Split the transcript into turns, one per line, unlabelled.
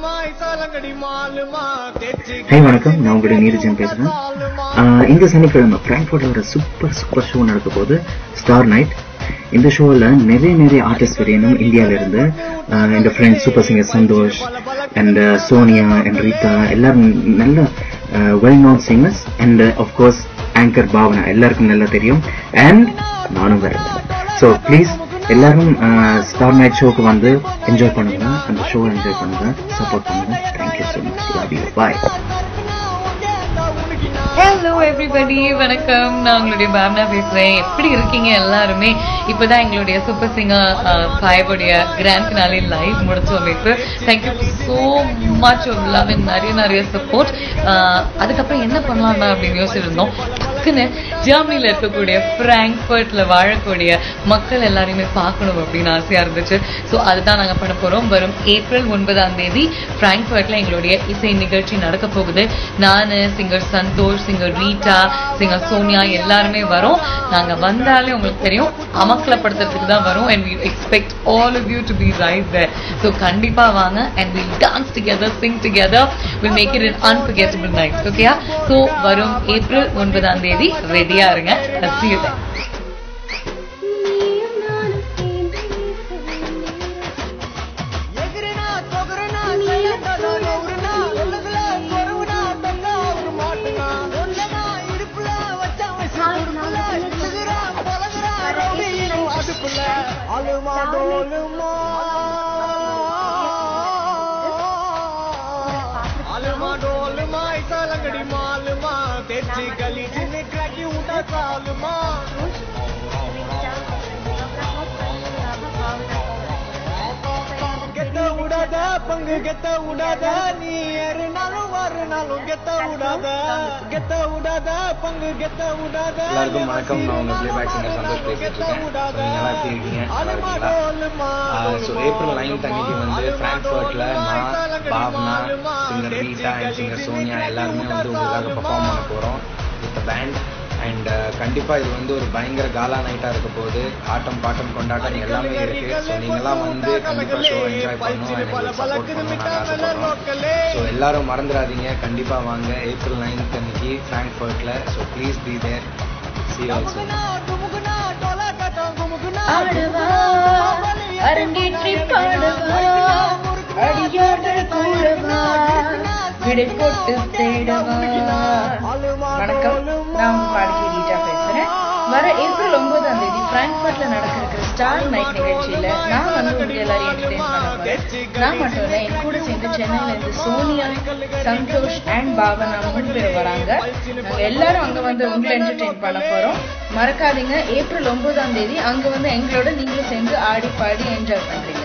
High வணக்கம், நான் உங்களுடைய நீரஜன் பேசுறேன். இந்த சனிக்கிழமை பிராங்க்ஃபர்ட்ல ஒரு சூப்பர் ஷோ நடக்க போகுது, ஸ்டார் நைட். இந்த ஷோவில் நிறைய ஆர்டிஸ்ட் வரையணும் இந்தியாவில இருந்து. என் friends super singer Santhosh and Sonia and Reetha எல்லாரும் நல்ல well known singers and of course anchor Bhavana எல்லாருக்கும் நல்லா தெரியும். அண்ட் நானும் வேற. ஸோ ப்ளீஸ் எல்லாரும் ஸ்டார் நைட் ஷோக்கு வந்து என்ஜாய் பண்ணுங்க, அந்த ஷோ என்ஜாய் பண்ணுங்க, சப்போர்ட் பண்ணுங்க. Thank you so much. Love you. Bye.
Hello everybody, வணக்கம். நான் உங்களுடைய பாவனா பேசுறேன். எப்படி இருக்கீங்க எல்லாருமே? இப்பதான் எங்களுடைய சூப்பர் சிங்கர் 5 உடைய கிராண்ட் ஃபினாலே லைவ் முடிச்சோம். Thank you so much of love and நிறைய சப்போர்ட். அதுக்கப்புறம் என்ன பண்ணலாம்டா அப்படின்னு யோசிச்சிருந்தோம். டக்குன்னு ஜெர்மனில இருக்கக்கூடிய பிராங்க்ஃபர்ட்ல வாழக்கூடிய மக்கள் எல்லாரையுமே பார்க்கணும் அப்படின்னு ஆசையா இருந்துச்சு. ஸோ அதுதான் நாங்கள் பண்ண போறோம். வரும் ஏப்ரல் 9 பிராங்க்ஃபர்ட்ல எங்களுடைய இசை நிகழ்ச்சி நடக்க போகுது. நான் singer Santhosh, singer Reetha, singer Sonia எல்லாருமே வரோம். நாங்க வந்தாலே உங்களுக்கு தெரியும் அமக்கலப்படுத்துறதுக்கு தான் வரும். and we expect all of you to be right there. so கண்டிப்பா வாங்க and we'll dance together, sing together, we'll make it an unforgettable night. okay? so வரும் ஏப்ரல் 9 ரெடியா இருங்க. see you there.
பங்கு கெத்த விடாத, நீ ஏறினாலும் வருனாலும் கெத்த விடாத, கெத்த விடாத, பங்கு கெத்த விடாத.
எல்லாருக்கும் வணக்கம். நான் உங்க பிளேபேக் சிங்கர் சந்தோஷ் பேசிட்டு இருக்கேன். நீங்களா எப்படி இருக்கீங்க? ஸோ ஏப்ரல் 9 அன்னைக்கு வந்து பிராங்க்ஃபர்ட்ல நான், Bhavana, singer Reetha and singer Sonia எல்லாருமே வந்து உங்களுக்காக பெர்ஃபார்ம் பண்ண போறோம் வித் பேண்ட். அண்ட் கண்டிப்பாக இது வந்து ஒரு பயங்கர காலா நைட்டாக இருக்க போது. ஆட்டம் பாட்டம் கொண்டாட்டம் எல்லாமே இருக்கு. ஸோ நீங்களாம் வந்து கண்டிப்பாக ஷோ என்ஜாய் பண்ணணும், எனக்கு சப்போர்ட் பண்ணணும் நாங்கள் ஆசைப்படுறோம். ஸோ எல்லாரும் மறந்துடாதீங்க, கண்டிப்பாக வாங்க ஏப்ரல் 9 அன்னைக்கு ஃப்ராங்க்ஃபர்ட்ல. So please be there. See you also.
அரங்கேற்றி பாடவா, அடியார்கள் கூடவா, விடை போட்டு தேடவா. வணக்கம், நான் உங்க பாடகி ரீட்டா பேசுறேன். வர ஏப்ரல் 9 பிராங்க்ஃபர்ட்ல நடக்கிற ஸ்டார் நைட் நிகழ்ச்சியில நான் வந்து உங்க எல்லாரையும் என்டர்டெயின் பண்ண போறேன். நான் மட்டும் இல்ல, என் கூட சேர்ந்து சென்னையில இருந்து சோனியா, சந்தோஷ் அண்ட் பாவனா 3 பேர் வராங்க. நாங்க எல்லாரும் அங்க வந்து உங்களை என்டர்டெயின் பண்ண போறோம். மறக்காதீங்க, ஏப்ரல் 9 அங்க வந்து எங்களோட நீங்களும் சேர்ந்து ஆடி பாடி என்ஜாய் பண்றீங்க.